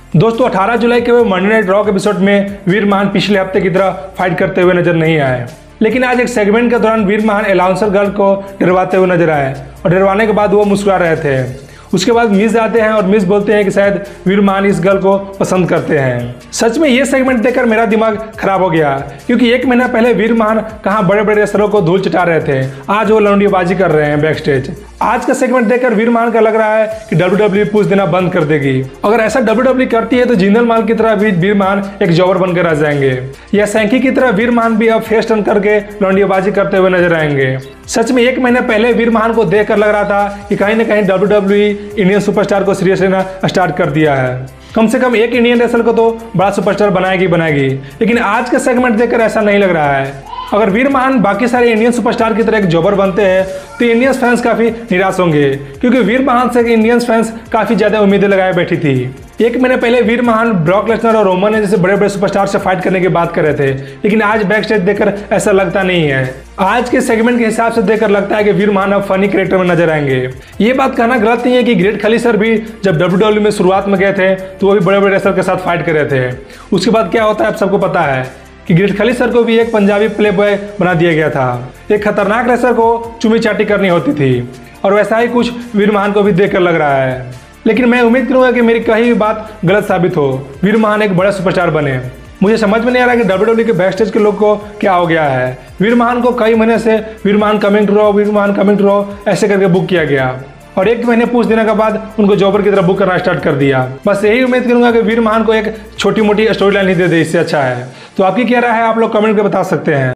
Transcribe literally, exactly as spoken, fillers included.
दोस्तों अठारह जुलाई के मंडे नाइट रॉ के एपिसोड में वीर महान पिछले हफ्ते की तरह फाइट करते हुए नजर नहीं आए, लेकिन आज एक सेगमेंट के दौरान वीर महान अलाउंसर गर्ल को डरवाते हुए नजर आए और डरवाने के बाद वो मुस्कुरा रहे थे। उसके बाद मिस आते हैं और मिस बोलते हैं कि शायद वीर महान इस गर्ल को पसंद करते हैं। सच में ये सेगमेंट देखकर मेरा दिमाग खराब हो गया, क्योंकि एक महीना पहले वीर महान कहाँ बड़े बड़े रेसलरों को धूल चटा रहे थे, आज वो लौंडियाबाजी कर रहे हैं बैक स्टेज। आज का सेगमेंट देखकर वीर महान का लग रहा है कि डब्ल्यू डब्ल्यू ई पूछ देना बंद कर देगी। अगर ऐसा डब्ल्यू डब्ल्यू ई करती है तो जिंदल माल की तरह भी वीर महान एक जॉबर बनकर रह जाएंगे, या सैंकी की तरह वीर महान भी अब फेस टर्न करके लौंडियाबाजी करते हुए नजर आएंगे। सच में एक महीने पहले वीर महान को देखकर लग रहा था कि कहीं ना कहीं W W E Indian superstar को सीरियस लेना स्टार्ट कर दिया है। कम से कम एक इंडियन रेसलर को तो बड़ा सुपरस्टार बनाएगी बनाएगी, लेकिन आज का सेगमेंट देखकर ऐसा नहीं लग रहा है। अगर वीर महान बाकी सारे इंडियन सुपरस्टार की तरह एक जॉबर बनते हैं तो इंडियंस फैंस काफी निराश होंगे, क्योंकि वीर महान से इंडियंस फैंस काफी ज्यादा उम्मीदें लगाए बैठी थी। एक महीने पहले वीर महान ब्रॉक लेसनर और रोमन जैसे बड़े बड़े सुपरस्टार से फाइट करने की बात कर रहे थे, लेकिन आज बैक स्टेज देखकर ऐसा लगता नहीं है। आज के सेगमेंट के हिसाब से देखकर लगता है कि वीर महान अब फनी कैरेक्टर में नजर आएंगे। ये बात कहना गलत नहीं है कि ग्रेट खली सर भी जब डब्ल्यू डब्ल्यू में शुरुआत में गए थे तो वो भी बड़े बड़े रेसलर के साथ फाइट कर रहे थे। उसके बाद क्या होता है आप सबको पता है कि ग्रेट खली सर को भी एक पंजाबी प्ले बॉय बना दिया गया था। एक खतरनाक रेसलर को चुमी चाटी करनी होती थी, और वैसा ही कुछ वीर महान को भी देखकर लग रहा है। लेकिन मैं उम्मीद करूंगा कि मेरी कही भी बात गलत साबित हो, वीर महान एक बड़ा सुपरस्टार बने। मुझे समझ में नहीं आ रहा कि डब्ल्यू डब्ल्यू के बैक स्टेज के लोग को क्या हो गया है। वीर महान को कई महीने से वीर महान कमिंग टू रॉ, वीर महान कमिंग टू रॉ ऐसे करके बुक किया गया, और एक महीने पूछ देने के बाद उनको जॉबर की तरह बुक करना स्टार्ट कर दिया। बस यही उम्मीद करूंगा कि वीर महान को एक छोटी मोटी स्टोरी लाइन ही दे दे, इससे अच्छा है। तो आपकी क्या राय है, आप लोग कमेंट करके बता सकते हैं।